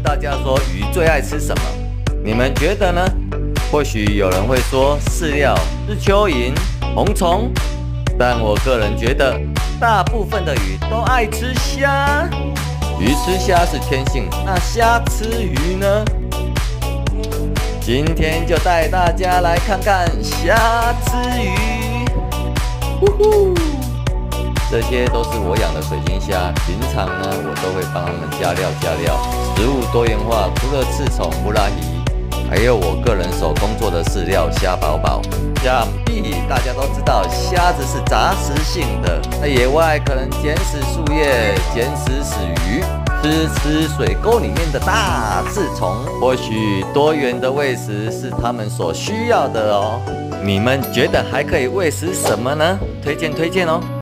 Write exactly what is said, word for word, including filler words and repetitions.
大家说鱼最爱吃什么？你们觉得呢？或许有人会说饲料是蚯蚓、红虫，但我个人觉得，大部分的鱼都爱吃虾。鱼吃虾是天性，那虾吃鱼呢？今天就带大家来看看虾吃鱼。呼呼，这些都是我养的水晶虾，平常呢我都会帮它们加料加料。食物多元化，除了刺虫、布拉鱼，还有我个人手工做的饲料虾宝宝。想必大家都知道，虾子是杂食性的，在野外可能捡死树叶、捡死死鱼，吃吃水沟里面的大刺虫。或许多元的喂食是它们所需要的哦。你们觉得还可以喂食什么呢？推荐推荐哦。